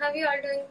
How you all doing?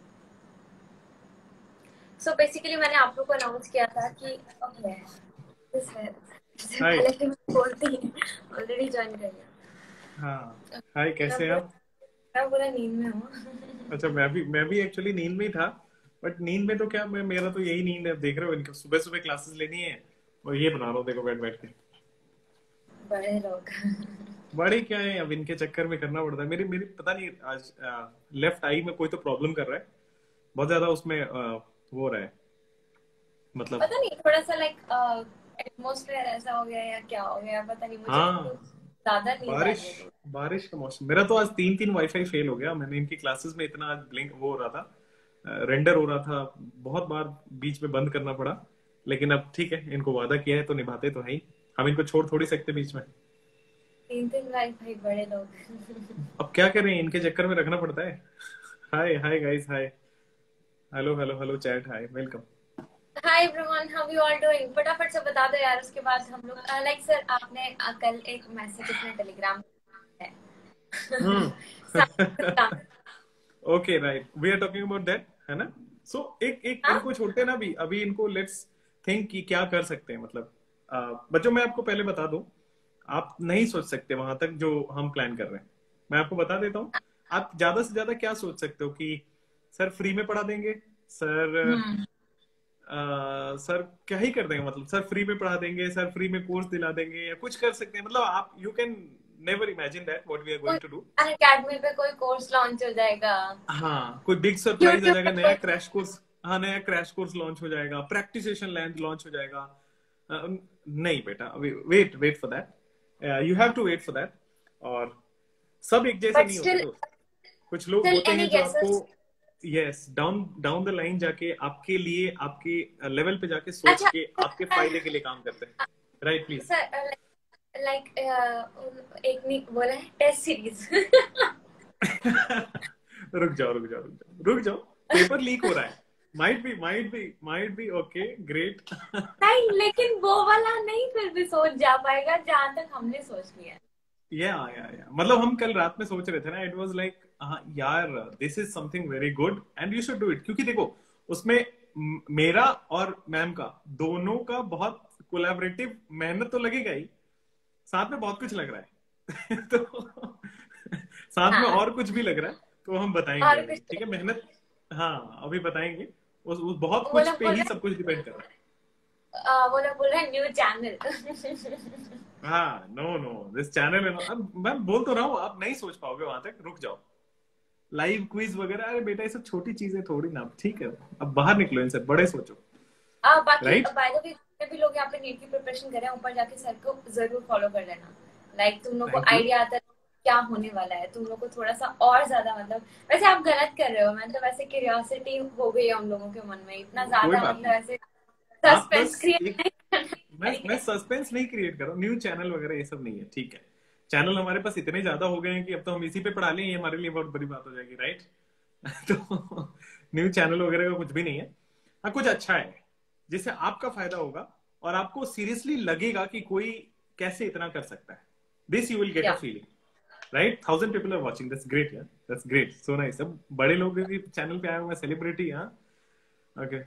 So basically मैंने आप लोग को अनाउंस किया था कि ओके दिस है इससे हाय। पहले कि मैं बोलती ऑलरेडी ज्वाइन कर लिया। हाँ, हाय, मैं कैसे हैं पूरा आप? मैं पूरा नींद में हूँ। अच्छा, मैं भी एक्चुअली नींद में ही था। बट नींद में तो क्या, मेरा तो यही नींद है। देख रहे हो, इनका सुबह सुबह क्लासेस लेनी है और ये बना रहा हूँ, देखो, बैठ बैठ के। बड़े लोग। बड़े क्या है, अब इनके चक्कर में करना पड़ता है। मेरी मेरी पता नहीं, आज लेफ्ट आई में कोई तो प्रॉब्लम कर रहा है बहुत ज्यादा। उसमें वो हो रहा है, मतलब। पता नहीं थोड़ा सा लाइक एटमॉस्फेयर ऐसा हो गया या क्या हो गया पता नहीं, मुझे तो हाँ, ज्यादा नींद आ बारिश रही है तो। बारिश का मौसम। मेरा तो आज तीन तीन वाईफाई फेल हो गया। मैंने इनकी क्लासेस में इतना आज ब्लिंक वो हो रहा था, रेंडर हो रहा था। बहुत बार बीच में बंद करना पड़ा। लेकिन अब ठीक है, इनको वादा किया है तो निभाते तो है ही। हम इनको छोड़ थोड़ी सकते बीच में। तीन तीन लाइफ भाई बड़े लोग। अब क्या करें, इनके चक्कर में रखना पड़ता है। Hi hi guys, hi. Hello hello hello chat, hi, welcome. Hi everyone, how you all doing? फटाफट से बता दो यार, उसके बाद हम लोग लाइक सर आपने कल एक मैसेज अपने टेलीग्राम है। Hmm. Okay, right, we are talking about that, है ना? सो एक एक हाँ इनको छोड़ते ना, भी अभी इनको लेट्स थिंक कि क्या कर सकते हैं, मतलब। बच्चों, मैं आपको पहले बता दूं, आप नहीं सोच सकते वहां तक जो हम प्लान कर रहे हैं। मैं आपको बता देता हूँ। आप ज्यादा से ज्यादा क्या सोच सकते हो कि सर फ्री में पढ़ा देंगे, सर। हम्म सर क्या ही कर देंगे, मतलब सर फ्री में पढ़ा देंगे, सर फ्री में कोर्स दिला देंगे, या कुछ कर सकते हैं। मतलब आप you can never imagine that what we are कोई गोइंग टू डू। अकेडमी पे कोई कोर्स लॉन्च हो जाएगा। हाँ, कोई बिग सरप्राइज आ यूट्यूब जाएगा, पे नया कोई क्रैश कोर्स। हाँ, नया क्रैश कोर्स लॉन्च हो जाएगा, प्रैक्टिस सेशन लॉन्च हो जाएगा। नहीं बेटा, wait wait for that, you have to wait for that. और सब एक जैसे बट नहीं होते स्टिल दोस्त। कुछ लोग स्टिल होते एनी हैं जो आपको, guesses? Yes, down down the line जाके आपके लिए, आपके लेवल पे जाके सोच अच्छा के आपके फायदे के लिए काम करते हैं। Right, please. सर लाइक एक ने बोला है टेस्ट सीरीज। रुक जाओ रुक जाओ रुक जाओ रुक जाओ। पेपर लीक हो रहा है। Might be okay, great. नहीं लेकिन वो वाला नहीं, फिर भी सोच जा पाएगा जहां तक हमने सोच लिया है। या मतलब हम कल रात में सोच रहे थे ना, इट वाज लाइक, हाँ यार, this is something very good and you should do it. क्योंकि देखो, उसमें मेरा और मैम का, दोनों का बहुत कोलैबोरेटिव मेहनत तो लगेगा ही, साथ में बहुत कुछ लग रहा है। तो साथ में हाँ और कुछ भी लग रहा है। तो हम बताएंगे और अभी, कुछ ठीक है, मेहनत। हाँ, अभी बताएंगे। उस बहुत वो कुछ लोग पे बोल ही रहे सब कुछ डिपेंड कर रहा है। वो लोग बोल रहे हैं न्यू चैनल। हाँ, नो नो, दिस चैनल है। अब मैं बोल तो रहा हूँ, आप नहीं सोच पाओगे वहां तक, रुक जाओ। लाइव क्विज वगैरह, अरे बेटा, ये सब छोटी चीजें थोड़ी ना, ठीक है। अब बाहर निकलो इनसे, बड़े सोचो। बाकी राइट। बाय द वे जितने भी लोग यहाँ पे नीट की प्रिपरेशन कर रहे हैं, ऊपर जाके सर को जरूर फॉलो कर लेना। लाइक तुम लोग को थैंक यू। आइडिया आता है क्या होने वाला है, तुम लोग को थोड़ा सा और ज्यादा मतलब। वैसे आप गलत कर रहे हो, मतलब ऐसे क्यूरियोसिटी हो गई है हम लोगों के मन में इतना कोई ज्यादा, बात मतलब नहीं। ऐसे आप सस्पेंस बस क्रिएट एक, नहीं करना मैं चाहिए। सस्पेंस नहीं क्रिएट कर रहा हूँ। न्यू चैनल वगैरह ये सब नहीं है, ठीक है। चैनल हमारे पास इतने ज्यादा हो गए हैं कि अब तो हम इसी पे पढ़ा लें, ये हमारे लिए बहुत बड़ी बात हो जाएगी, राइट। तो न्यू चैनल वगैरह का कुछ भी नहीं है। हाँ, कुछ अच्छा है जिससे आपका फायदा होगा और आपको सीरियसली लगेगा कि कोई कैसे इतना कर सकता है। This you will get a या feeling, right. 1000 people are watching, that's great यार, दैट्स ग्रेट, सो नाइस। अब बड़े लोग भी चैनल पे आए हुए हैं, सेलिब्रिटी। हाँ, ओके,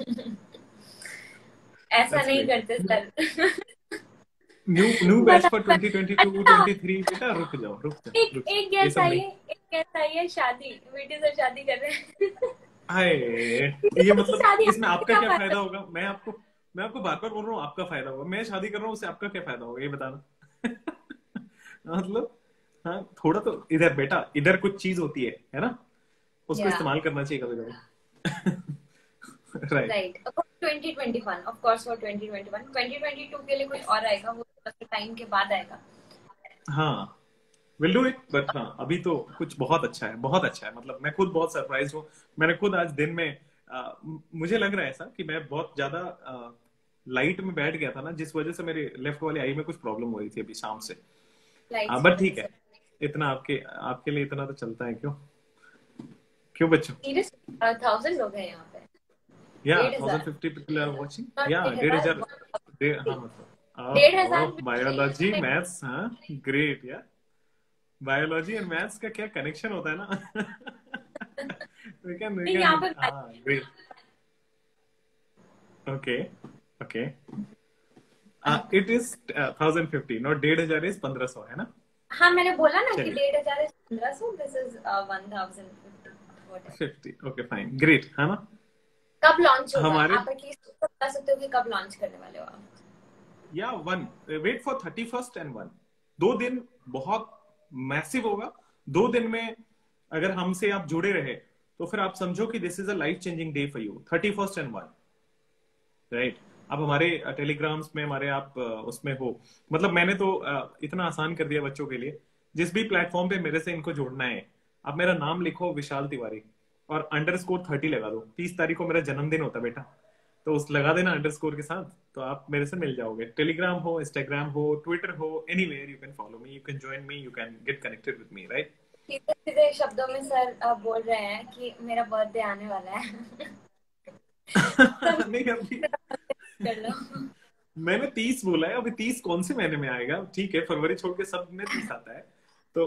ऐसा दैट्स नहीं ग्रेट। करते sir. New new batch but for 2022 अच्छा 23। बेटा रुक जाओ रुक जाओ एक रुक जाओ, एक ये गेस सब आई नहीं। है, एक गेस आई है, शादी बेटी से शादी कर रहे हैं। हाय, ये बेटी से मतलब शादी इसमें आपको आपका क्या क्या फायदा? फायदा होगा? मैं आपको बार बार बोल रहा हूँ, आपका फायदा होगा। मैं शादी कर रहा हूँ, उससे आपका क्या फायदा होगा, ये बताना। मतलब, हाँ, थोड़ा तो इधर बेटा, इधर कुछ चीज होती है ना, उसको या इस्तेमाल करना चाहिए कभी कभी। Right. Right. 2021 of course, for 2021 2022 के लिए कुछ और आएगा, वो टाइम के बाद आएगा। हाँ, विल डू इट, बट हाँ, अभी तो कुछ बहुत अच्छा है, बहुत अच्छा है। मतलब मैं खुद बहुत सरप्राइज हूँ। मैंने खुद आज दिन में, मुझे लग रहा है ऐसा कि मैं बहुत ज्यादा लाइट में बैठ गया था ना, जिस वजह से मेरे लेफ्ट वाली आई में कुछ प्रॉब्लम हो रही थी अभी शाम से। लाइट्स की बट वजह ठीक है, से। इतना आपके आपके लिए इतना तो चलता है, क्यों? क्यों बच्चों? सीरियसली 1000 लोग हैं यहाँ पे। या 1500, 1050 पीपल आर वाचिंग, नॉट या 1000, 1500। हाँ, मतलब, 1500 ओह, बायोलॉजी मैथ्स, हाँ, ग्रेट यार। बायोलॉजी एंड मैथ्स का क्या कनेक्शन होता है ना। नहीं यहाँ पे great. Okay, okay. It is 1050, not 1500 is 1500 है ना? हाँ मैंने बोला ना कि चलिए 1500 1500, this is 1050। 50, okay fine, great है ना? कब लॉन्च होगा हमारे आप एटलीस्ट बता सकते हो कि कब लॉन्च करने वाले हो आप? या one wait for 31st and 1, 2 दिन बहुत मैसिव होगा। 2 दिन में अगर हमसे आप जुड़े रहे तो फिर आप समझो कि this is a life changing day for you. 31st and 1, right? आप हमारे टेलीग्राम्स में हमारे आप उसमें हो, मतलब मैंने तो इतना आसान कर दिया बच्चों के लिए। जिस भी प्लेटफॉर्म पे मेरे से इनको जोड़ना है, आप मेरा नाम लिखो विशाल तिवारी और _30 लगा दो। 30 तारीख को मेरा जन्मदिन होता बेटा, तो उस लगा देना अंडरस्कोर के साथ, तो आप मेरे से मिल जाओगे। टेलीग्राम हो, इंस्टाग्राम हो, ट्विटर हो, anywhere you can follow me, you can join me, you can get connected with me, right? सीधे सीधे शब्दों में सर बोल रहे हैं कि मेरा बर्थडे आने वाला है। नहीं अभी कर लो। मैंने 30 बोला है, अभी 30 कौन से महीने में आएगा? ठीक है, फरवरी छोड़ के सब में 30 आता है। तो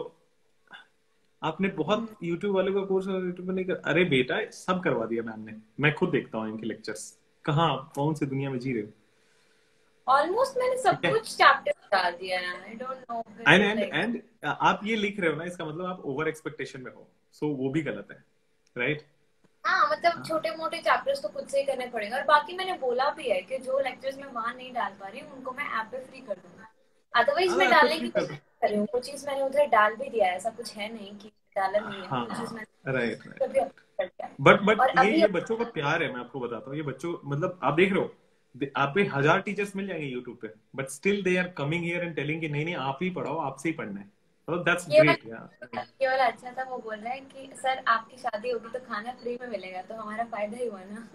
आपने बहुत यूट्यूब वाले का कोर्स और यूट्यूब में नहीं कर, अरे बेटा सब करवा दिया मैम ने, मैं खुद देखता हूँ इनके लेक्चर्स। कहाँ कौन सी दुनिया में जी रहे हो? ऑलमोस्ट मैंने सब ठीक है, कुछ चैप्टर डाल दिया है। आई डोंट नो एंड आप ये लिख रहे हो ना, इसका मतलब आप ओवर एक्सपेक्टेशन में हो, सो वो भी गलत है, राइट? हाँ मतलब छोटे मोटे चैप्टर्स तो खुद से ही करने पड़ेंगे। और बाकी मैंने बोला भी है कि जो लेक्चर्स मैं वहां नहीं डाल पा रही हूँ उनको मैं ऐप पे फ्री कर दूंगा। अदरवाइज मैं डालने की कोशिश कर रही हूँ। कुछ चीज मैंने उधर डाल भी दिया है, ऐसा कुछ है नहीं कि डाला नहीं है। कुछ चीज मैंने राइट कभी अपलोड कर दिया है। बट और अभी ये बच्चों का प्यार है, मैं आपको बताता हूँ। ये बच्चों, मतलब आप देख रहे हो, आप पे 1000 टीचर्स मिल जाएंगे यूट्यूब पे, but still they are coming here and telling कि नहीं नहीं आप ही पढ़ाओ, आपसे ही पढ़ना है। मतलब दैट्स ग्रेट यार। ये वाला अच्छा था, वो बोल रहा है कि सर आपकी शादी होगी तो खाना फ्री में मिलेगा, तो हमारा फायदा ही हुआ ना।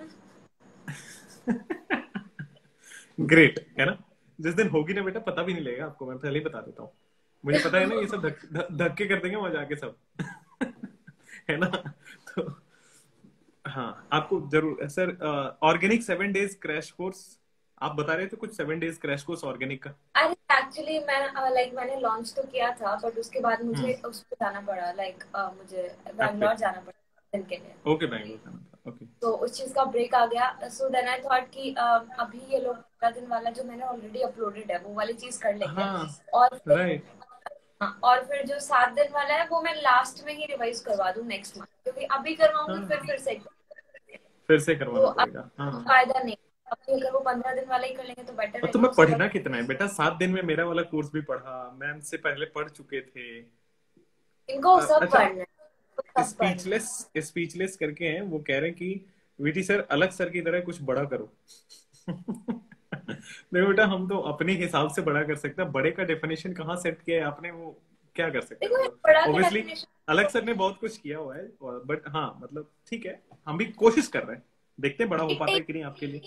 ग्रेट है ना? जिस दिन होगी ना बेटा, पता भी नहीं लगेगा आपको, मैं पहले ही बता देता हूँ। मुझे पता है ना, ये सब धक्के कर देंगे वहां जाके सब। है ना? तो हाँ, आपको जरूर sir organic 7 days crash course आप बता रहे थे कुछ, 7 डेज क्रैश कोर्स ऑर्गेनिक का। अरे एक्चुअली मैं मैंने लॉन्च तो किया था, बट उसके बाद मुझे उस पर जाना पड़ा। मुझे बैंगलोर जाना पड़ा दिन के लिए। ओके, बैंगलोर जाना था, ओके। तो उस चीज का ब्रेक आ गया। सो देन आई थॉट कि अभी ये लोग 15 दिन वाला जो मैंने ऑलरेडी अपलोडेड है वो वाली चीज कर लेंगे। हाँ और फिर राइट, और फिर जो 7 दिन वाला है वो मैं लास्ट में ही रिवाइज करवा दूं नेक्स्ट मंथ, क्योंकि अभी करवाऊंगी फिर से तो करवाना पड़ेगा। हाँ, फायदा नहीं। अभी अगर वो 15 दिन वाला ही कर लेंगे तो बेटर और रहेगा। तुम्हें उसके पढ़ना बाद कितना है बेटा? 7 दिन में मेरा वाला कोर्स भी पढ़ा, मैम से पहले पढ़ चुके थे। इनको सब अच्छा, पढ़ना है, सब पढ़ना है। स्पीचलेस करके हैं, वो कह रहे हैं कि वीटी सर अलग सर की तरह कुछ बड़ा करो। नहीं बेटा, हम तो अपने हिसाब से बड़ा कर सकते हैं। बड़े का डेफिनेशन कहाँ सेट किया है आपने, वो क्या कर सकते हैं? देखो मतलब बड़ा का ऑब्वियसली डेफिनेशन अलग सर ने बहुत कुछ किया हुआ है, बट हाँ मतलब ठीक है, हम भी कोशिश कर रहे हैं, देखते हैं बड़ा हो पाता है कि नहीं आपके लिए।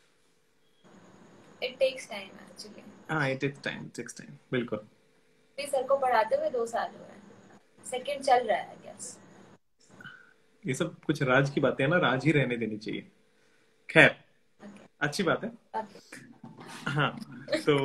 It takes time actually. हाँ, इट टेक्स टाइम, बिल्कुल। सर को पढ़ाते हुए 2 साल हुए हैं, सेकंड चल रहा है आई गेस। ये सब कुछ राज की बातें हैं ना, राज ही रहने देनी चाहिए। खैर, अच्छी बात है। हाँ, तो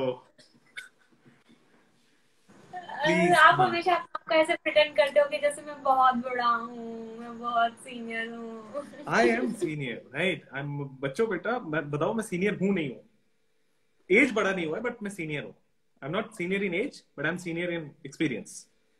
प्लीज, आप हाँ, हमेशा आपको ऐसे प्रिटेंड करते हो कि जैसे मैं बहुत बड़ा हूँ, मैं बहुत सीनियर हूँ। I am senior, right? I am बच्चों बेटा, मैं बताओ मैं सीनियर हूँ नहीं हूँ? एज बड़ा नहीं हुआ है, बट मैं सीनियर हूँ। I am not senior in age, but I am senior in experience,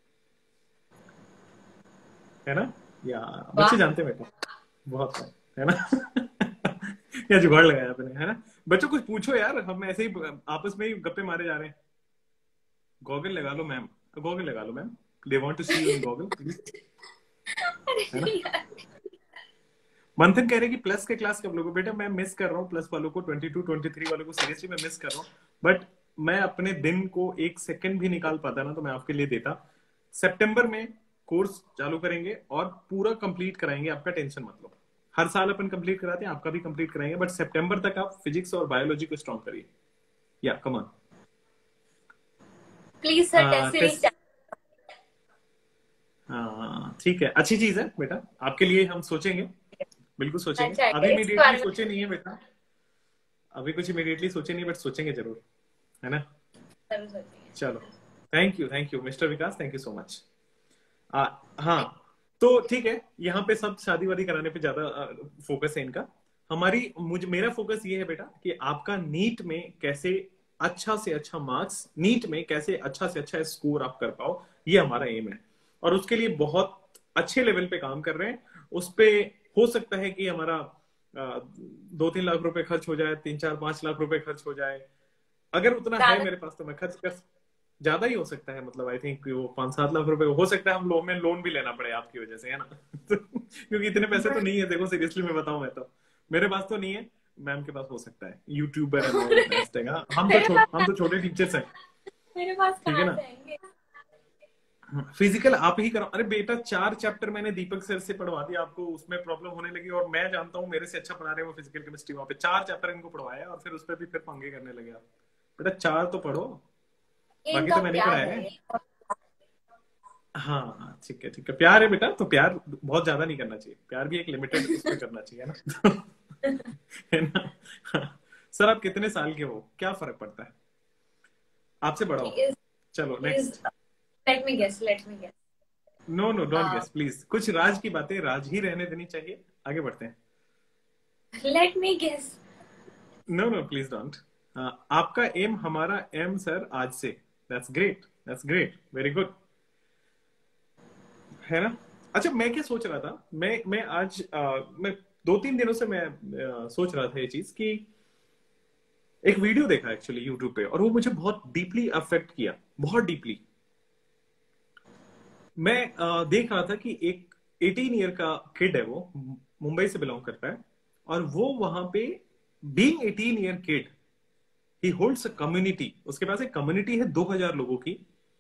है ना? या बच्चे जानते हैं बेटा, बहुत है ना? या जुगाड़ लगाया आपने, है ना? बच्चों कुछ पूछो यार, हम ऐसे ही आपस में ही गप्पे मारे जा रहे हैं। गॉगल लगा लो मैम, गॉगल लगा लो ma'am, they want to see you in goggle please, है ना? मंथन कह रहे कि प्लस के क्लास कब लोगे? बेटा मैं मिस कर रहा हूँ प्लस वालों को, 22 23 वालों को सीरियसली मैं मिस कर रहा हूँ। बट मैं अपने दिन को 1 सेकंड भी निकाल पाता ना तो मैं आपके लिए देता। सितंबर में कोर्स चालू करेंगे और पूरा कंप्लीट कराएंगे, आपका टेंशन मत लो। हर साल अपन कंप्लीट कराते हैं, आपका भी कंप्लीट कराएंगे, बट सितंबर तक आप फिजिक्स और बायोलॉजी को स्ट्रॉन्ग करिए। या come on please sir test series. ठीक है, अच्छी चीज है बेटा, आपके लिए हम सोचेंगे, बिल्कुल सोचेंगे। अच्छा अभी है, इसके बारे इमीडिएटली में सोचे नहीं है बेटा, अभी कुछ इमीडिएटली सोचे नहीं, बट सोचेंगे जरूर, है ना? जरूर सोचेंगे। चलो, thank you mister Vikas, thank you so much. हाँ, तो ठीक है, यहाँ पे सब शादी वादी कराने पे ज्यादा फोकस है इनका। मेरा फोकस ये है बेटा कि आपका नीट में कैसे अच्छा से अच्छा मार्क्स, नीट में कैसे अच्छा से अच्छा स्कोर आप कर पाओ, ये हमारा एम है। और उसके लिए बहुत अच्छे लेवल पे काम कर रहे हैं। उस पे हो सकता है कि हमारा 2-3 लाख रुपए खर्च हो जाए, 3-4-5 लाख रुपए खर्च हो जाए। अगर उतना है मेरे पास तो मैं खर्च कर, ज्यादा ही हो सकता है, मतलब आई थिंक वो 5-7 लाख रुपए हो सकता है। हम लोग में लोन भी लेना पड़े आपकी वजह से, है ना? क्योंकि इतने पैसे तो नहीं है, देखो सीरियसली मैं बताऊं, मैं तो मेरे पास तो नहीं है, मैम के पास हो सकता है। यूट्यूबर एंड ऑल बेस्ट है। मेरे हम पास तो छोटे टीचर्स हैं, मेरे पास ठीक है कहाँ ना? से आएंगे? फिजिकल आप ही करो। अरे बेटा 4 चैप्टर मैंने दीपक सर से पढ़वा दिया, आपको उसमें प्रॉब्लम होने लगी, और मैं जानता हूँ मेरे से अच्छा पढ़ा रहे हैं वो फिजिकल केमिस्ट्री। वहां पे 4 चैप्टर इनको पढ़वाया और फिर उस पर भी फिर पंगे करने लगे आप। बेटा 4 तो पढ़ो, ये बाकी इनका तो मैं नहीं प्यार पढ़ाया है। है। हाँ हाँ, ठीक है ठीक है, प्यार है बेटा, तो प्यार बहुत ज्यादा नहीं करना चाहिए, प्यार भी एक लिमिटेड उस पर करना चाहिए ना। है ना? हाँ। सर आप कितने साल के हो, क्या फर्क पड़ता है, आपसे बड़ा हो। is चलो is next. let me guess. No no don't uh, guess please, कुछ राज की बातें राज ही रहने देनी चाहिए। आगे बढ़ते हैं। let me guess. No no please don't. आपका एम हमारा एम सर आज से। That's great, that's great, very good, है ना? अच्छा मैं क्या सोच रहा था, मैं आज मैं 2-3 दिनों से मैं सोच रहा था ये चीज कि एक वीडियो देखा एक्चुअली यूट्यूब पे, और वो मुझे बहुत डीपली अफेक्ट किया, बहुत डीपली। मैं देख रहा था कि एक 18 ईयर का किड है, वो मुंबई से बिलोंग करता है, और वो वहां पे being 18 year kid, he holds a community, उसके पास एक कम्युनिटी है 2000 लोगों की,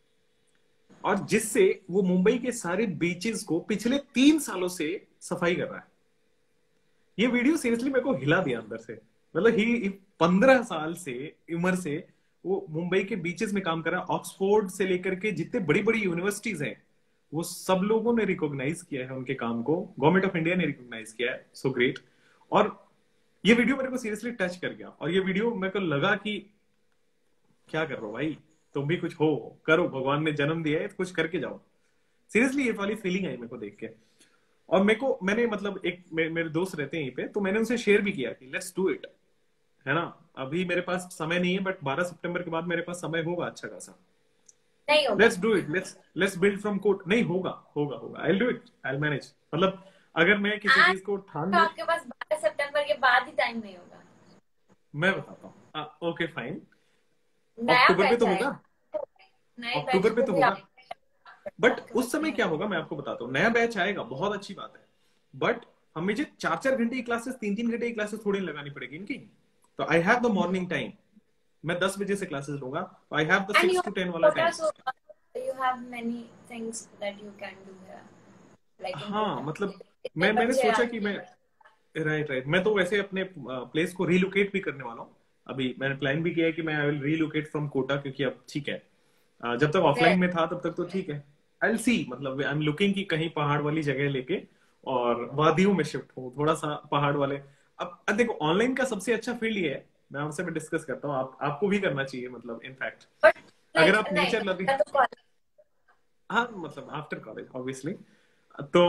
और जिससे वो मुंबई के सारे बीचेस को पिछले 3 सालों से सफाई कर रहा है। ये वीडियो सीरियसली मेरे को हिला दिया अंदर से। मतलब ही 15 साल से उम्र से वो मुंबई के बीचेस में काम कर रहा है। ऑक्सफोर्ड से लेकर के जितने बड़ी बड़ी यूनिवर्सिटीज हैं, वो सब लोगों ने रिकॉग्नाइज किया है उनके काम को, गवर्नमेंट ऑफ इंडिया ने रिकॉग्नाइज किया है। So great. और ये वीडियो मेरे को सीरियसली टच कर गया, और ये वीडियो मेरे को लगा कि क्या कर रहे हो भाई, तुम भी कुछ हो, करो, भगवान ने जन्म दिया है तो कुछ करके जाओ। सीरियसली ये वाली फीलिंग आई मेरे को देख के। और मैंने मतलब मेरे दोस्त रहते हैं यहीं पे, तो मैंने उनसे शेयर भी किया कि लेट्स डू इट, है ना? अभी मेरे पास समय नहीं है, बट 12 सितंबर के बाद मेरे पास समय होगा अच्छा खासा। नहीं होगा। Let's do it, let's build from Kota. नहीं होगा, होगा होगा, I will do it, I will manage. मतलब अगर मैं किसी आज चीज को ठान तो लूं, आपके पास 12 सितंबर के बाद ही टाइम नहीं होगा। मैं बताता हूँ। ओके फाइन, नया अक्टूबर पे बैच तो आएगा, होगा, नए बैच अक्टूबर पे को तो भी होगा। आप बट आपके उस पास समय नहीं क्या होगा। होगा मैं आपको बताता हूँ। नया बैच आएगा, बहुत अच्छी बात है, बट हमें जो 4-4 घंटे की क्लासेस, 3-3 घंटे की क्लासेस थोड़ी लगानी पड़ेगी इनकी। तो I have the morning time, मैं 10 बजे से क्लासेस लूंगा, तो I have the And you 6 to 10 वाला have time. quota, so you have many things that you can do here, like in हाँ quota. मतलब इतने मैंने बच्चे सोचा कि आते मैं, हैं। राइट राइट, मैं तो वैसे अपने प्लेस को रिलोकेट भी करने वाला हूँ। अभी मैंने प्लान भी किया है कि मैं I will relocate from Kota, क्योंकि अब ठीक है, जब तक ऑफलाइन में था तब तक तो ठीक है। आई विल सी, मतलब आई एम लुकिंग कि कहीं पहाड़ वाली जगह लेके और वादियों में शिफ्ट हूँ, थोड़ा सा पहाड़ वाले। अब देखो ऑनलाइन का सबसे अच्छा फील्ड ये है, मैं आपसे भी डिस्कस करता हूँ, आपको भी करना चाहिए, मतलब इनफैक्ट बट अगर लाइक आप नहीं, नेचर लविंग, मेरा तो कॉलेज। हाँ मतलब आफ्टर कॉलेज ऑब्वियसली, तो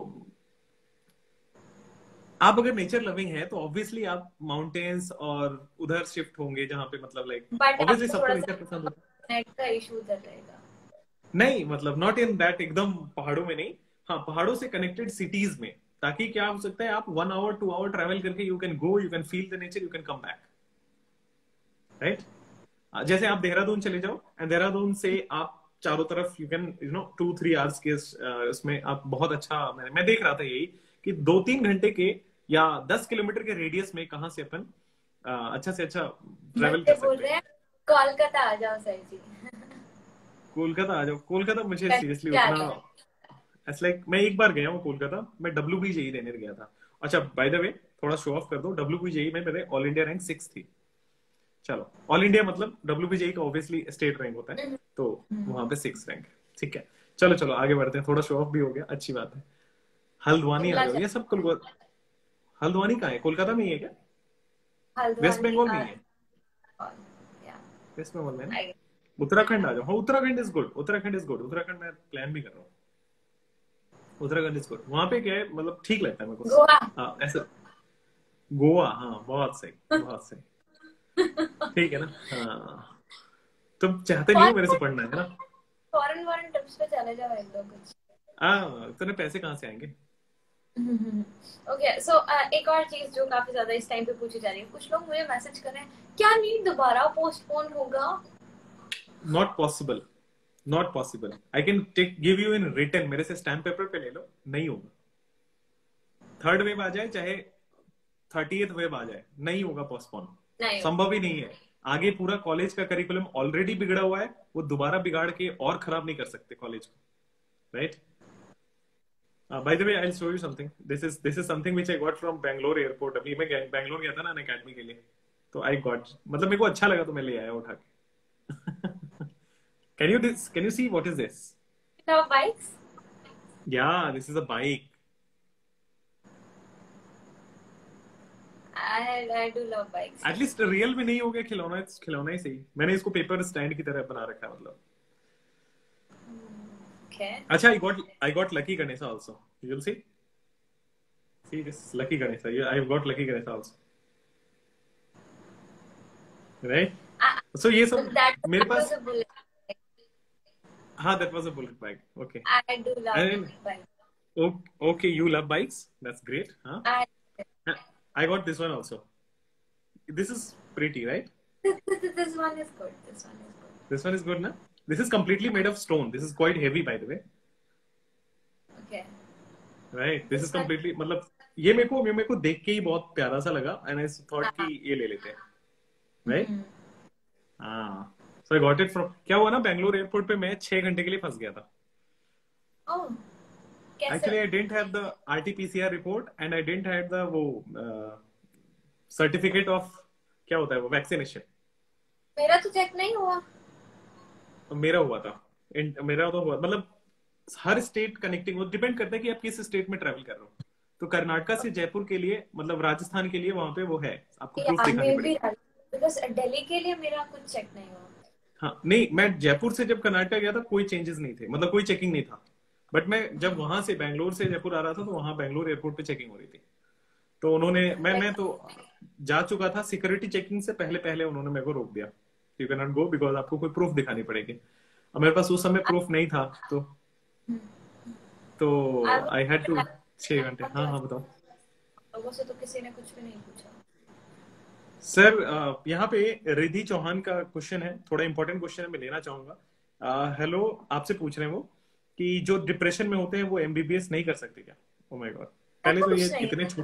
आप अगर नेचर लविंग है तो ऑब्वियसली आप माउंटेन्स और उधर शिफ्ट होंगे जहां पे मतलब लाइक, बट ऑब्वियसली आपको सबको थोड़ा नेचर सा पसंद होता नेट का इशू उधर रहेगा। है। नहीं मतलब नॉट इन दैट, एकदम पहाड़ों में नहीं। हाँ पहाड़ों से कनेक्टेड सिटीज में, ताकि क्या हो सकता है, आप 1 hour 2 hour ट्रेवल करके you can go, you can feel the nature, you can come back, right? जैसे आप देहरादून चले जाओ, एंड देहरादून से आप चारों तरफ यू कैन 2-3 आवर्स के इसमें आप बहुत अच्छा, मैं देख रहा था यही कि 2-3 घंटे के या 10 किलोमीटर के रेडियस में कहाँ से अपन अच्छा से अच्छा ट्रेवल कर बच्चे बोल सकते रहे हैं। हैं कोलकाता आ जाओ सर जी। कोलकाता आ जाओ, कोलकाता मुझे सीरियसली कहीं आ उतना, जाओ। ऐसा लाइक मैं एक बार गया हूँ कोलकाता, मैं WBJE देने गया था। अच्छा बाय द वे, थोड़ा शो ऑफ कर दो, WBJE में मेरे ऑल इंडिया रैंक 6 थी। चलो ऑल इंडिया मतलब WBJE का ऑब्वियसली स्टेट रैंक होता है, तो वहां पे 6 रैंक, ठीक है। चलो चलो आगे बढ़ते हैं, थोड़ा शो ऑफ भी हो गया, अच्छी बात है। हल्द्वानी आ शिमला जाओ, चल। ये सब हल्द्वानी कहाँ है, कोलकाता में ही है क्या? वेस्ट हल्द्वानी बंगाल में ही है? या वेस्ट बंगाल में है ना? आई। उत्तराखंड आ जाओ, हाँ Uttarakhand is good, Uttarakhand is good, Uttarakhand में प्लान भी कर रहा हूँ। Uttarakhand is good. वहां पे क्या है, मतलब ठीक लगता है मेरे को। गोवा। हाँ ऐसा, गोवा, हाँ बहुत सही, बहुत सही। ठीक है ना, हाँ। तुम चाहते नहीं हो मेरे से पढ़ना, है ना? फॉरेन फॉरेन ट्रिप्स पे चले जाओ एक दो कुछ। हाँ, तेरे पैसे कहाँ से आएंगे? ओके सो एक और चीज जो काफी ज्यादा इस टाइम पे पूछी जा रही है, कुछ लोग मुझे मैसेज कर रहे हैं, क्या नीट दोबारा पोस्टपोन होगा? Not possible, not possible. I can take give you in return, मेरे से स्टैम्प पेपर पे ले लो, नहीं होगा। थर्ड वेव आ जाए चाहे 30th वेव आ जाए, नहीं होगा पोस्टपोन। नहीं होगा। संभव ही नहीं है। आगे पूरा कॉलेज का करिकुलम ऑलरेडी बिगड़ा हुआ है, वो दोबारा बिगाड़ के और खराब नहीं कर सकते कॉलेज को, right? By the way, I will show you something. This is something which I got from Bangalore airport. अभी मैं बैंगलोर गया था ना अकेडमी के लिए, तो आई गॉट, मतलब मेरे को अच्छा लगा तो मैं ले आया उठा के। Can you see what is this? No bikes? या this is a bike. I do love bikes. At least real में नहीं हो गया, खिलौना खिलौना ही सही। मैंने इसको पेपर स्टैंड की तरह बना रखा है, मतलब। Okay. अच्छा, I got lucky Ganesha also. You will see. See this lucky Ganesha. Yeah, I've got lucky Ganesha also. Right? So ये सब That मेरे was पास, a bullet. हाँ, that was a bullet bike. Okay. I do love And bikes. okay, you love bikes. That's great. Huh? I I got this one also. This is pretty, right? this one is good. This one is good. This one is good, na? This is completely made of stone. This is quite heavy, by the way. Okay. Right? This is This one. completely, मतलब ये मेरे को देख के ही बहुत प्यारा सा लगा, and I thought कि ये ले लेते हैं, right? हाँ, so I got it from, क्या हुआ ना, बैंगलोर एयरपोर्ट पे मैं 6 घंटे के लिए फंस गया था। Oh. Actually, I कैसे? didn't have the RT-PCR report and I didn't have the वो certificate of, क्या होता है वो, वैक्सीनेशन। मेरा तो चेक नहीं हुआ। मेरा हुआ था, मेरा तो हुआ, मतलब हर स्टेट कनेक्टिंग, वो डिपेंड करता है कि आप किस स्टेट में ट्रैवल कर रहे हो। तो कर्नाटका से जयपुर के लिए, मतलब राजस्थान के लिए, वहां पे वो है, आपको प्रूफ यार दिखानी मैं भी पड़ेगी। बिकॉज दिल्ली के लिए मेरा कुछ चेक नहीं हुआ। हाँ नहीं, मैं जयपुर से जब कर्नाटका गया था कोई चेंजेस नहीं थे, मतलब कोई चेकिंग नहीं था। बट मैं जब वहां से बैंगलोर से जयपुर आ रहा था, तो वहां बैंगलोर एयरपोर्ट पे चेकिंग हो रही थी। तो उन्होंने, मैं तो जा चुका था, सिक्योरिटी चेकिंग से पहले पहले उन्होंने मेरे को रोक दिया, you can not go because आपको कोई प्रूफ दिखानी पड़ेगी। और मेरे पास उस समय प्रूफ नहीं था, तो आई हैड टू 6 घंटे। हाँ हाँ बताओ लोगों से तो किसी ने कुछ भी नहीं पूछा। सर। यहाँ पे रिधि चौहान का क्वेश्चन है, थोड़ा इंपॉर्टेंट क्वेश्चन है, मैं लेना चाहूंगा। हेलो, आपसे पूछ रहे हैं वो कि जो डिप्रेशन में होते हैं वो एमबीबीएस नहीं कर सकते क्या? ओ माय गॉड, पहले ऐसा तो ये कुछ नहीं इतने है।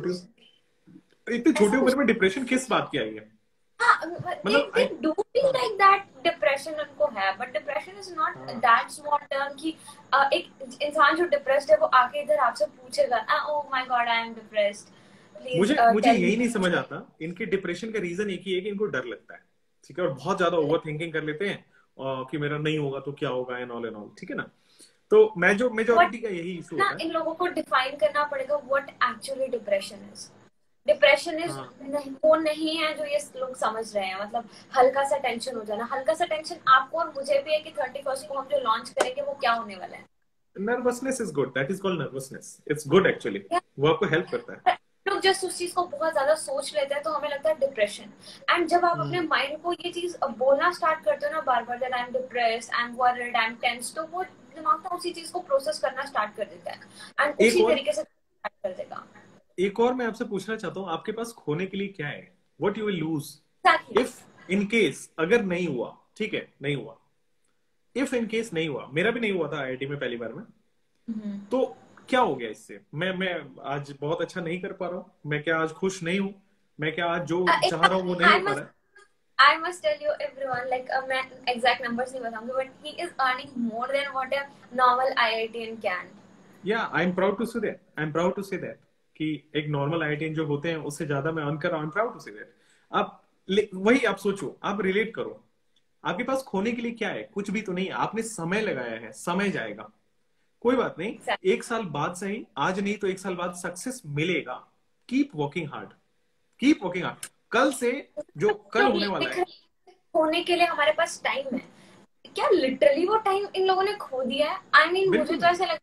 छोटे ऐसा उम्र कुछ में डिप्रेशन किस बात की आई है? मतलब they do feel like that depression उनको है, but depression is not that small term कि एक इंसान जो depressed है वो आके इधर आपसे पूछेगा, oh my god I am depressed, please मुझे tell यही me। नहीं समझ आता, इनके डिप्रेशन का रीजन एक ही है कि इनको डर लगता है, ठीक है, और बहुत ज्यादा ओवर थिंकिंग कर लेते हैं, कि मेरा नहीं होगा तो क्या होगा, एंड ऑल, ठीक है ना। तो मेजोरिटी का यही इशू ना होता है। इन लोगों को डिफाइन करना पड़ेगा what actually depression is। Depression is वो नहीं है जो ये लोग समझ रहे हैं, मतलब हल्का सा टेंशन हो जाना। हल्का सा टेंशन आपको और मुझे भी है कि 31st को हम जो लॉन्च करेंगे वो क्या होने वाला है। Nervousness is good, that is called nervousness, it's good actually, वो आपको हेल्प करता है। लोग जस्ट उस चीज को बहुत ज्यादा सोच लेते हैं तो हमें लगता है डिप्रेशन। एंड जब आप अपने माइंड को ये चीज बोलना स्टार्ट करते हो ना बार बार, that I am depressed, I am worried, I am tense, तो वो दिमाग तो उसी चीज को प्रोसेस करना स्टार्ट कर देता है एंड उसी तरीके से स्टार्ट कर देगा। एक और मैं आपसे पूछना चाहता हूँ, आपके पास खोने के लिए क्या है? What you will lose if in case अगर नहीं हुआ, ठीक है, नहीं हुआ, इफ इन केस नहीं हुआ, मेरा भी नहीं हुआ था आईआईटी में पहली बार में, तो क्या हो गया इससे? मैं आज बहुत अच्छा नहीं कर पा रहा हूँ, मैं क्या आज खुश नहीं हूँ, मैं क्या आज जो चाह रहा हूँ वो नहीं हो पा रहा है? I must tell you everyone, like मैं exact numbers नहीं बताऊंगी, but he is earning more than what a normal IITian can. Yeah, I'm proud to say that. I'm proud to say that कि एक नॉर्मल आईआईटीएन जो होते हैं उससे ज्यादा मैं अर्न कर रहा हूँ। I'm proud to say that. आप वही आप सोचो, आप रिलेट करो, आपके पास खोने के लिए क्या है? कुछ भी तो नहीं। आपने समय लगाया है, समय जाएगा, कोई बात नहीं, Exactly. 1 साल बाद सही, आज नहीं तो 1 साल बाद सक्सेस मिलेगा। Keep working hard, keep working hard. कल से जो कल होने वाला है, होने के लिए हमारे पास टाइम है। क्या लिटरली वो टाइम इन लोगों ने खो दिया है? I mean, मुझे तो ऐसा लगता है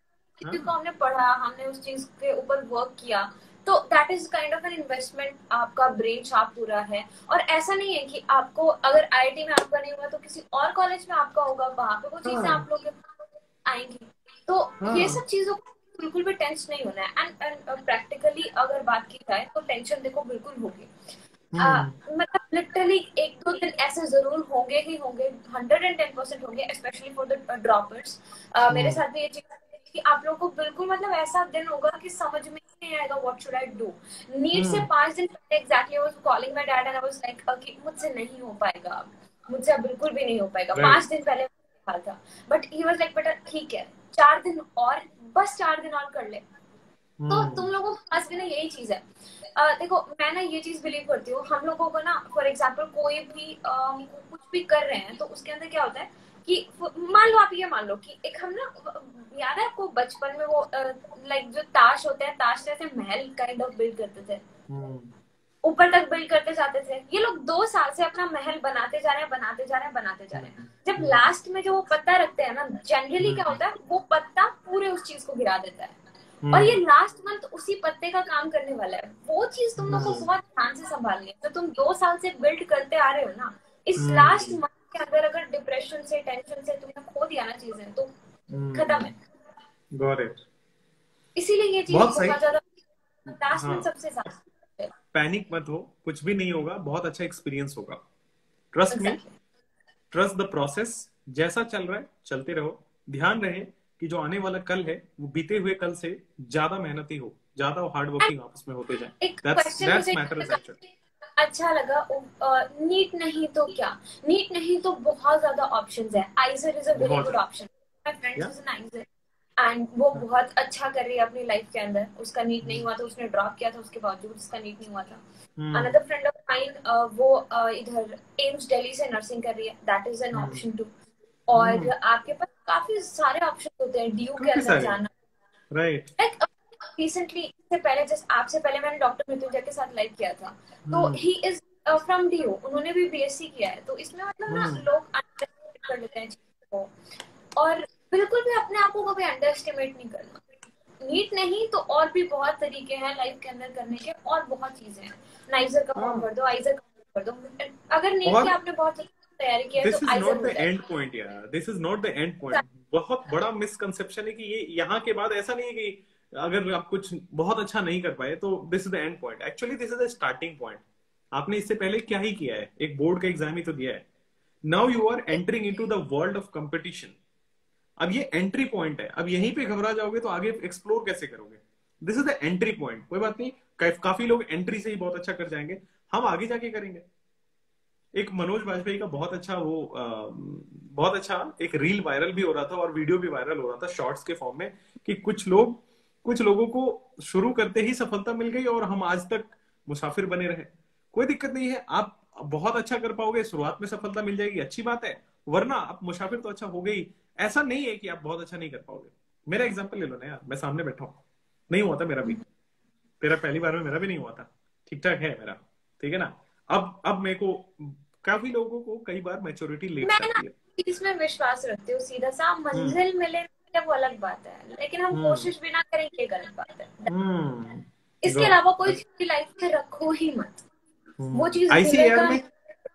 चीज को हमने पढ़ा, हमने उस चीज के ऊपर वर्क किया, तो that is kind of an investment. आपका ब्रेन शार्प पूरा है। और ऐसा नहीं है कि आपको अगर आईआईटी में आपका नहीं हुआ तो किसी और कॉलेज में आपका होगा, वहां पे वो चीजें आप लोग आएंगी। तो ये सब चीजों को बिल्कुल भी टेंस नहीं होना है। एंड प्रैक्टिकली अगर बात की जाए तो टेंशन देखो बिल्कुल होगी। मतलब लिटरली एक दो दिन ऐसे जरूर होंगे ही होंगे, 110% होंगे, स्पेशली फॉर द ड्रॉपर्स। मेरे साथ भी ये चीज कि आप लोगों को बिल्कुल मतलब ऐसा दिन होगा कि समझ में ही नहीं आएगा what should I do. NEET से 5 दिन पहले exactly I was calling my dad and I was like कि मुझसे नहीं हो पाएगा अब, मुझसे अब बिल्कुल भी नहीं हो पाएगा। 5 दिन पहले कहा था, बट ही वाज लाइक बेटा ठीक है 4 दिन और, बस 4 दिन और कर ले। तो तुम लोगों के पास भी ना यही चीज है। देखो मैं ना ये चीज बिलीव करती हूँ, हम लोगों को ना फॉर एग्जाम्पल कोई भी कुछ भी कर रहे हैं तो उसके अंदर क्या होता है कि मान लो आप ये मान लो कि एक हम ना, याद है आपको बचपन में वो लाइक जो ताश होते हैं, ताश जैसे महल काइंड ऑफ बिल्ड करते थे, ऊपर तक बिल्ड करते जाते थे। ये लोग 2 साल से अपना महल बनाते जा रहे हैं, बनाते जा रहे हैं, बनाते जा रहे हैं। जब लास्ट में जो वो पत्ता रखते हैं ना, जनरली क्या होता है वो पत्ता पूरे उस चीज को गिरा देता है। और ये लास्ट मंथ उसी पत्ते का काम करने वाला है। वो चीज तुम लोग को बहुत ध्यान से संभालनी है। तो तुम 2 साल से बिल्ड करते आ रहे हो ना, इस लास्ट मंथ के अंदर अगर डिप्रेशन से, टेंशन से तुमने खो दिया ना चीजें, तो खत्म है। Got it. इसीलिए ये चीज बहुत ज्यादा लास्ट मंथ सबसे ज्यादा। पैनिक मत हो, कुछ भी नहीं होगा, बहुत अच्छा एक्सपीरियंस होगा। Trust me, trust the process. जैसा चल रहा है चलते रहो। ध्यान रहे कि जो आने वाला कल है वो बीते हुए कल से ज्यादा मेहनती हो, ज्यादा हार्ड वर्किंग आपस में होते जाए। That's matter. अच्छा लगा। नीट नहीं तो क्या, नीट नहीं तो बहुत ज्यादा ऑप्शंस है। IISER is a very good option. My friend is an IISER and वो बहुत अच्छा कर रही है अपनी लाइफ के अंदर। उसका नीट नहीं हुआ था, उसने ड्रॉप किया था, उसके बावजूद उसका नीट नहीं हुआ था। अनदर फ्रेंड ऑफ माइन वो इधर एम्स दिल्ली से नर्सिंग कर रही है, that is an option too. और आपके पास काफी सारे ऑप्शन होते हैं ड्यू के अंदर जाना। राइट। लाइक रिसेंटली से पहले जस्ट आपसे पहले मैंने डॉक्टर मृत्युंजय के साथ लाइव किया था, तो ही इज फ्रॉम डीयू, उन्होंने भी बीएससी किया है। तो इसमें मतलब ना लोग अंडरएस्टिमेट कर लेते हैं चीजों को, और बिल्कुल भी अपने आप को कभी अंडरएस्टिमेट नहीं करना। नीट नहीं तो और भी बहुत तरीके हैं लाइफ के अंदर करने के, और बहुत चीजें हैं। नाइजर का फॉर्म भर दो, आइजर का फॉर्म भर दो। अगर नीट की आपने बहुत तैयारी की है तो आइजर हो जाए। This is not the end point यार, this is not the end point. बहुत बड़ा मिसकंसेप्शन है कि ये यहाँ के बाद ऐसा नहीं है कि अगर आप कुछ बहुत अच्छा नहीं कर पाए तो this is the end point. Actually this is the starting point. आपने इससे पहले क्या ही किया है, एक बोर्ड का एग्जाम ही तो दिया है। Now you are entering into the world of competition. अब ये एंट्री पॉइंट है, अब यहीं पे घबरा जाओगे तो आगे एक्सप्लोर कैसे करोगे। This is the entry point. कोई बात नहीं, काफी लोग एंट्री से ही बहुत अच्छा कर जाएंगे, हम आगे जाके करेंगे। एक मनोज बाजपेयी का बहुत अच्छा बहुत अच्छा एक रील वायरल भी हो रहा था और वीडियो भी वायरल हो रहा था शॉर्ट्स के फॉर्म में, कि कुछ लोगों को शुरू करते ही सफलता मिल गई और हम आज तक मुसाफिर बने रहे। कोई दिक्कत नहीं है, आप बहुत अच्छा कर पाओगे, शुरुआत में सफलता मिल जाएगी, अच्छी बात है, वरना आप मुसाफिर तो अच्छा हो गई। ऐसा नहीं है कि आप बहुत अच्छा नहीं कर पाओगे। मेरा एग्जाम्पल ले लो ना यार, मैं सामने बैठा हूं, नहीं हुआ था मेरा भी, तेरा पहली बार में मेरा भी नहीं हुआ था, ठीक ठाक है मेरा, ठीक है ना। अब मेरे को, काफी लोगों को कई बार मैच्योरिटी लेट करती है। इसमें विश्वास रखती हूँ, सीधा सा मंजिल मिले वो अलग बात है, लेकिन हम कोशिश भी ना करें ये गलत बात है। इसके अलावा कोई चीज लाइफ में रखो ही मत, वो चीज आईसीएआर में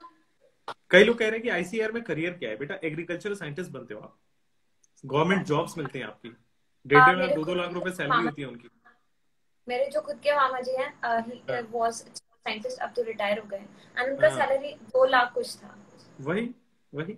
कई लोग कह रहे हैं कि आईसीएआर में करियर क्या है बेटा, एग्रीकल्चरल साइंटिस्ट बनते हो आप, गवर्नमेंट जॉब्स मिलते हैं आपकी, 1.5 2 लाख रुपए सैलरी होती है उनकी। मेरे जो खुद के मामा जी हैं वाज साइंटिस्ट, अब तो रिटायर हो गए एंड उनका सैलरी 2 लाख कुछ था। वही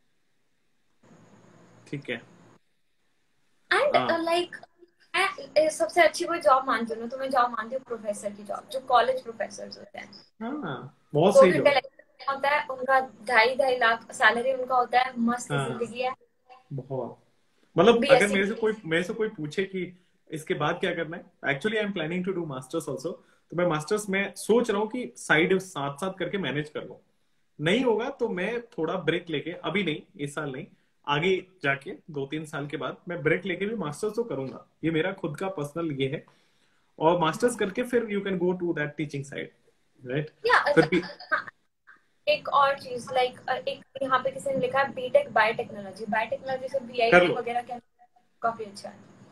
ठीक है। एंड लाइक मैं सबसे अच्छी कोई जॉब मानती हूँ तो मैं जॉब मानती हूँ प्रोफेसर की जॉब, जो कॉलेज प्रोफेसर होते हैं। बहुत सही जॉब होता है उनका, 2.5 लाख सैलरी उनका होता है, मस्त जिंदगी है बहुत। मतलब अगर मेरे से कोई पूछे कि इसके बाद क्या करना है, actually I am planning to do masters also, तो मैं मास्टर्स में सोच रहा हूँ कि साइड साथ साथ करके मैनेज कर लूँ। नहीं होगा तो मैं थोड़ा ब्रेक लेके, अभी नहीं, इस साल नहीं, आगे जाके 2-3 साल के बाद मैं ब्रेक लेके भी मास्टर्स तो करूंगा। ये मेरा खुद का पर्सनल ये है, और मास्टर्स करके फिर you can go to that teaching side, right. एक और चीज लाइक एक यहाँ पे किसी ने लिखा है बीटेक बायोटेक्नोलॉजी, बायोटेक्नोलॉजी से बीआईटी वगैरह क्या काफी अच्छा है।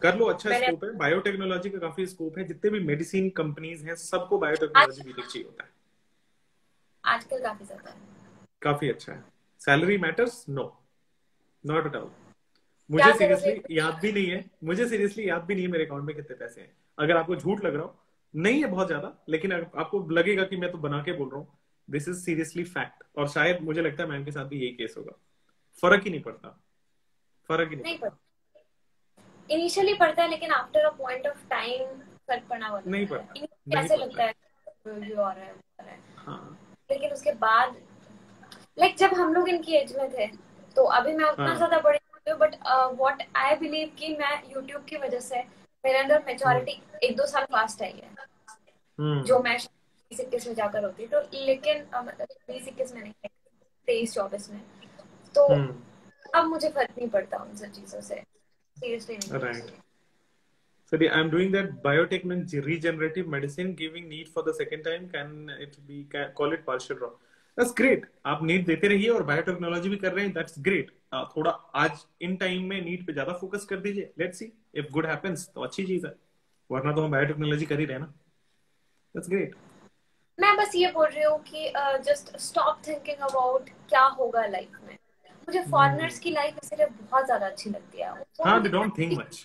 कर लो, अच्छा मैंने स्कोप है, बायोटेक्नोलॉजी का काफी स्कोप है, जितने भी मेडिसिन कंपनीज हैं सबको आज बायोटेक्नोलॉजी बीटेक चाहिए होता है। आजकल काफी ज्यादा है। काफी अच्छा है। Salary matters? No, not at all. क्या मुझे करोगे? सीरियसली याद भी नहीं है, मुझे सीरियसली याद भी नहीं है मेरे अकाउंट में कितने पैसे हैं। अगर आपको झूठ लग रहा हो, नहीं है बहुत ज्यादा, लेकिन अगर आपको लगेगा कि मैं तो बना के बोल रहा हूँ, दिस इज सीरियसली फैक्ट। और शायद मुझे लगता है मैम के साथ भी यही केस होगा। फर्क ही नहीं पड़ता, फर्क ही नहीं नहीं पड़ता। पड़ता, इनिशियली पड़ता है, लेकिन after a point of time फर्क पड़ना बंद नहीं होता है। पड़ता, Initially नहीं ऐसे पड़ता लगता है। है ये हो रहा है, वो हो रहा है, हाँ लेकिन उसके बाद लाइक जब हम लोग इनकी एज में थे, तो अभी मैं उतना हाँ। ज्यादा बड़ी नहीं हूँ, बट व्हाट आई बिलीव कि मैं यूट्यूब की वजह से मेरे अंदर हम्म मेच्योरिटी 1-2 साल फास्ट आई है, जो हम्म मैं 20-21 में जाकर होती तो, लेकिन 20-21 में नहीं, 23-24 में, तो हम्म। अब मुझे फर्क नहीं पड़ता उन सब चीजों से, सीरियसली नहीं राइट। पड़ता। So I'm doing that biotech means regenerative medicine, giving NEET for the second time. Can it be call it partial draw? That's great. आप नीट देते रहिए और बायोटेक्नोलॉजी भी कर रहे हैं, दैट्स ग्रेट। थोड़ा आज इन टाइम में नीट पे ज्यादा फोकस कर दीजिए, let's see if good happens तो अच्छी चीज है, वरना तो हम बायोटेक्नोलॉजी कर ही रहे हैं ना। That's great. मैं बस ये बोल रही हूँ कि जस्ट स्टॉप थिंकिंग अबाउट क्या होगा लाइफ में। मुझे फॉरेनर्स की लाइफ इसलिए बहुत ज्यादा अच्छी लगती है, वो हाँ, लोग दे इतना don't think much.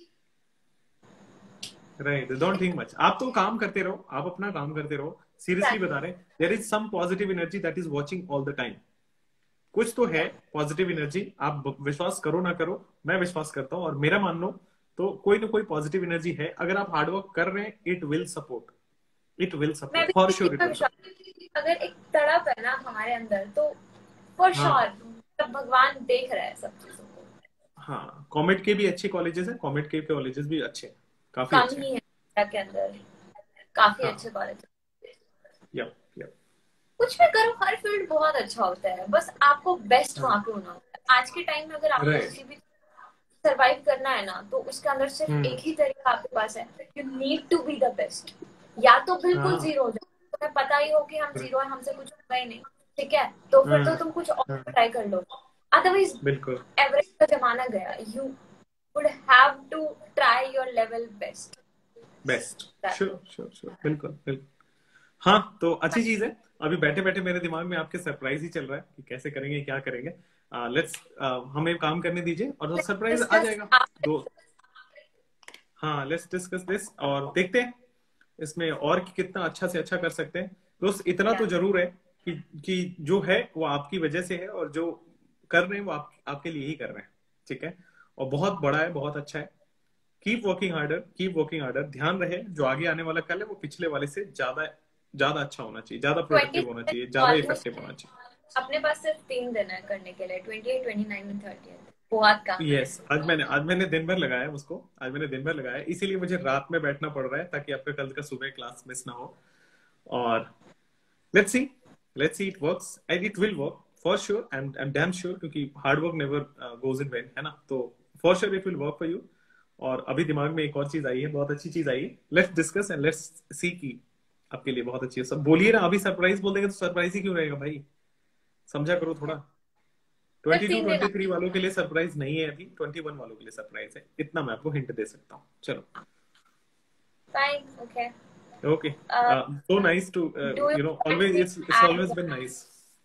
Right, don't think much. आप तो काम करते रहो, आप अपना काम करते रहो। सीरियसली बता रहे हैं, there is some positive energy that is watching all the time. कुछ तो है या पॉजिटिव एनर्जी, आप विश्वास करो ना करो, मैं विश्वास करता हूं, और मेरा मान लो तो कोई ना कोई पॉजिटिव एनर्जी है। अगर आप हार्डवर्क कर रहे हैं, it will support, it will मैं सपोर्ट, भी फॉर इस चीज श्योर इट पे विल विश्वास सपोर्ट। करती हूँ कि अगर एक तड़प है ना हमारे अंदर, तो फॉर हाँ श्योर सब भगवान देख रहा है सब चीजों को। हाँ, कॉमेट के भी अच्छे कॉलेजेस हैं, कॉमेट के कॉलेजेस भी अच्छे हैं, काफी कम अच्छे हैं। ही है इंडिया के अंदर काफी अच्छे हाँ, कॉलेज। Yup yup. कुछ भी करो, हर फील्ड बहुत अच्छा होता है, बस आपको बेस्ट हाँ वहां पे होना होता है। आज के टाइम में अगर आपको राइट। किसी भी सरवाइव करना है ना, तो उसके अंदर सिर्फ हम्म। एक ही तरीका आपके पास है, you need to be the best. या तो बिल्कुल हाँ जीरो हो जाए, तुम्हें पता ही हो कि हम जीरो है, हमसे कुछ होगा ही नहीं, ठीक है, तो फिर तो हाँ तुम कुछ और हाँ, ट्राई कर लो। अदरवाइज बिल्कुल। एवरेज का जमाना गया, you would have to try your level best. Best. Sure sure sure, बिल्कुल बिल्कुल। हाँ, तो अच्छी चीज है। अभी बैठे बैठे मेरे दिमाग में आपके सरप्राइज ही चल रहा है कि कैसे करेंगे, क्या करेंगे। लेट्स हमें काम करने दीजिए और सरप्राइज आ डिस्कस जाएगा। दो, हाँ, लेट्स डिस्कस दिस और देखते हैं इसमें और कितना अच्छा से अच्छा कर सकते हैं। दोस्त इतना तो जरूर है कि जो है वो आपकी वजह से है, और जो कर रहे हैं वो आपके लिए ही कर रहे हैं, ठीक है। और बहुत बड़ा है, बहुत अच्छा है। Keep working harder, keep working harder. ध्यान रहे जो आगे आने वाला कल है वो पिछले वाले से ज्यादा ज्यादा अच्छा होना चाहिए, ज्यादा प्रोडक्टिव होना 27 चाहिए, ज्यादा ऑलमोस्ट, इफेक्टिव होना चाहिए। अपने पास सिर्फ 3 दिन है करने के लिए, 28, 29 एंड 30। बहुत काम है। यस, आज मैंने दिन भर लगाया उसको, आज मैंने दिन भर लगाया, इसीलिए मुझे रात में बैठना पड़ रहा है ताकि आपका कल का सुबह क्लास मिस ना हो। और let's see, let's see it works and it will work for sure. I am damn sure, क्योंकि hard work never goes in vain, है ना। तो for sure it will work for you. और अभी दिमाग में एक और चीज आई है, बहुत अच्छी चीज आई है, let's discuss and let's see की आपके लिए बहुत अच्छी है। सब बोलिए ना, अभी सरप्राइज बोल देंगे तो सरप्राइज ही क्यों रहेगा भाई, समझा करो थोड़ा। सिर्फ 22 तीन दिन 23 वालों के लिए सरप्राइज नहीं है, अभी 21 वालों के लिए सरप्राइज है, इतना मैं आपको हिंट दे सकता हूँ। चलो, fine, okay. Okay. So nice to do you want always, me it's add always been nice.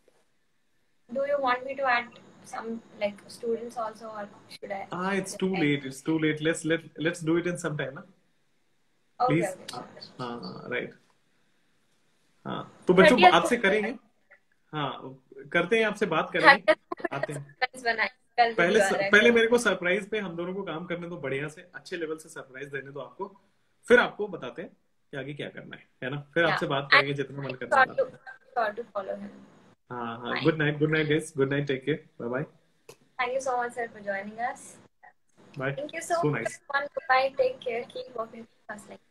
do you want me to add some like students also, or should I It's just too end? late, it's too late. Let's do it in some time, ना Okay, please. okay, sure. हाँ right. हाँ, तो बच्चों 30th आपसे करेंगे। हाँ, करते हैं, आपसे बात करेंगे, 30th आते हैं। बनाए, कल भी पहले दीवार है पहले फिर। मेरे को सरप्राइज पे हम दोनों को काम करने दो, बढ़िया से अच्छे लेवल से सरप्राइज देने दो आपको, फिर आपको बताते हैं कि आगे क्या करना है ना। फिर Yeah, आपसे बात and करेंगे जितना मन करता है sure बात to करें। sure to follow him. हाँ हाँ, Fine. Good night guys, good night, take care, bye bye. Thank you so much, sir, for joining us. बाय, Thank you so so much, nice. everyone. Goodbye. Take care. Keep walking fast like